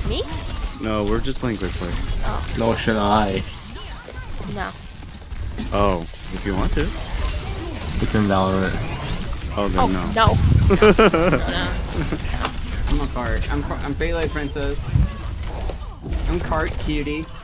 Me? No, we're just playing quick play. Oh. No, should I? No. Oh, if you want to. It's in Valorant. Oh, then Oh, no. No. I'm a cart. I'm Baylor Princess. I'm cart cutie.